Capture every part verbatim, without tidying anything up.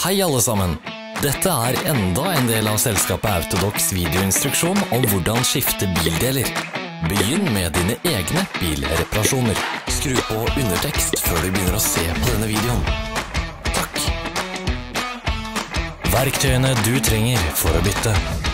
Hei alle sammen! Dette er enda en del av selskapet Autodox videoinstruksjon om hvordan skifte bildeler. Begynn med dine egne bilreparasjoner. Skru på undertekst før du begynner å se på denne videoen. Takk! Verktøyene du trenger for å bytte.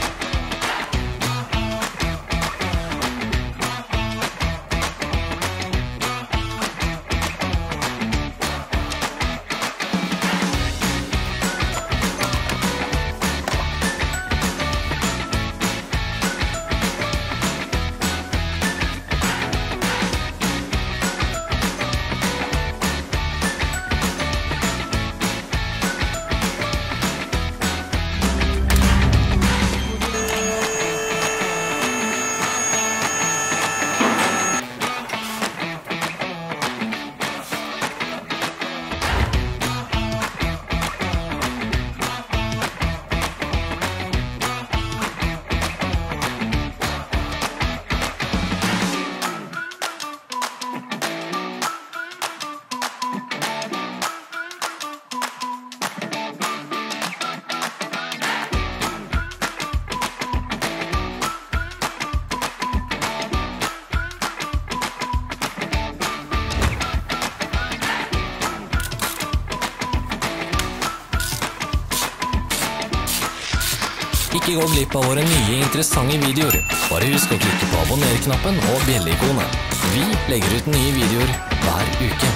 Ikke gå glipp av våre nye interessante videoer. Bare husk å klikke på abonner-knappen og bjelle-ikonet. Vi legger ut nye videoer hver uke.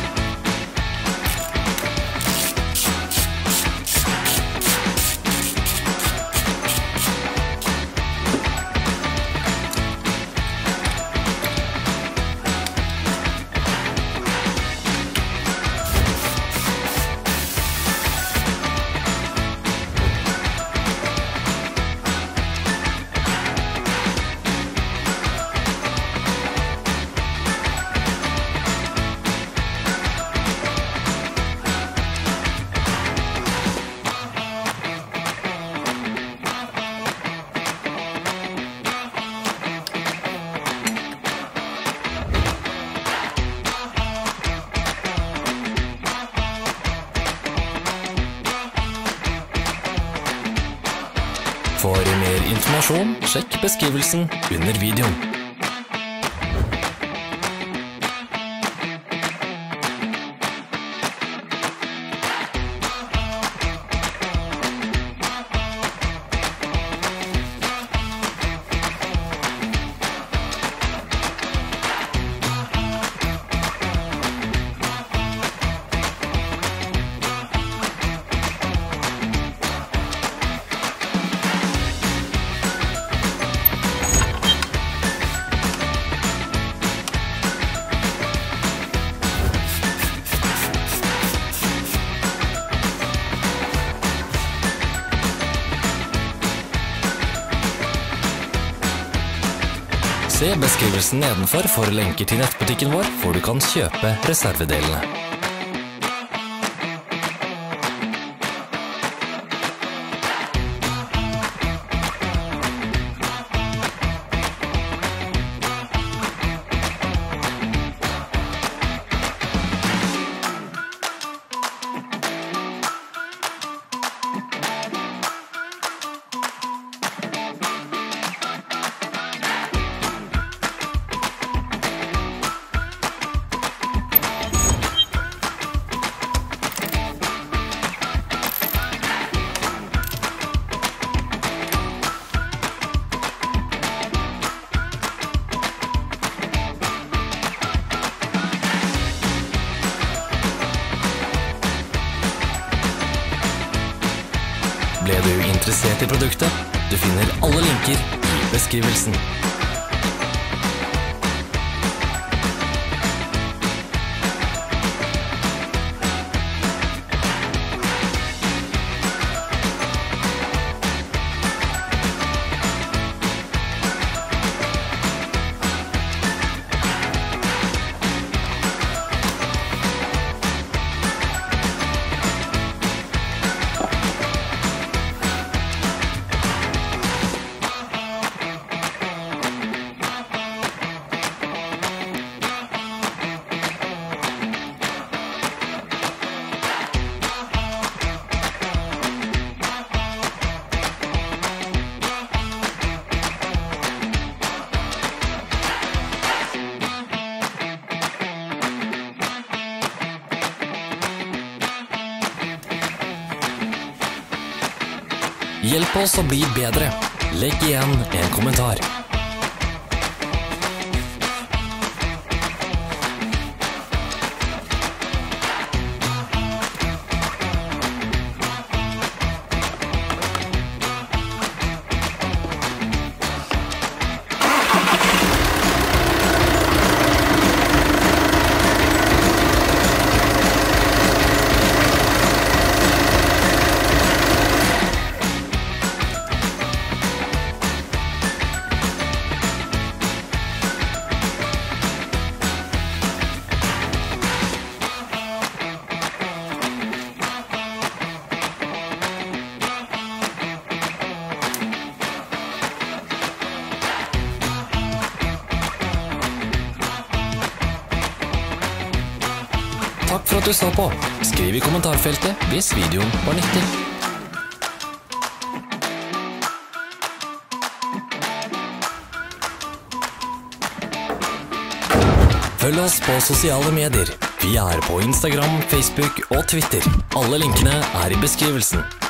For mer informasjon, sjekk beskrivelsen under videoen. Se beskrivelsen nedenfor for lenker til nettbutikken vår, hvor du kan kjøpe reservedelene. Ble du interessert i produktet? Du finner alle linker i beskrivelsen. Hjelp oss å bli bedre. Legg igjen en kommentar. Takk for at du så på. Skriv i kommentarfeltet hvis videoen var nyttig. Følg oss på sosiale medier. Vi er på Instagram, Facebook og Twitter. Alle linkene er i beskrivelsen.